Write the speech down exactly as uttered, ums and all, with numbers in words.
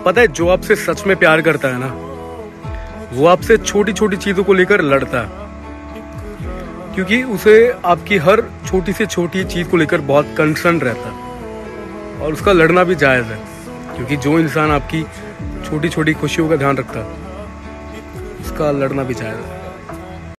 पता है, जो आपसे सच में प्यार करता है ना, वो आपसे छोटी छोटी चीजों को लेकर लड़ता है, क्योंकि उसे आपकी हर छोटी से छोटी चीज को लेकर बहुत कंसर्न रहता है। और उसका लड़ना भी जायज़ है, क्योंकि जो इंसान आपकी छोटी छोटी खुशियों का ध्यान रखता है, उसका लड़ना भी जायज़ है।